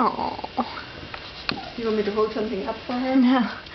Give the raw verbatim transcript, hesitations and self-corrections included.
Oh. You want me to hold something up for her? No.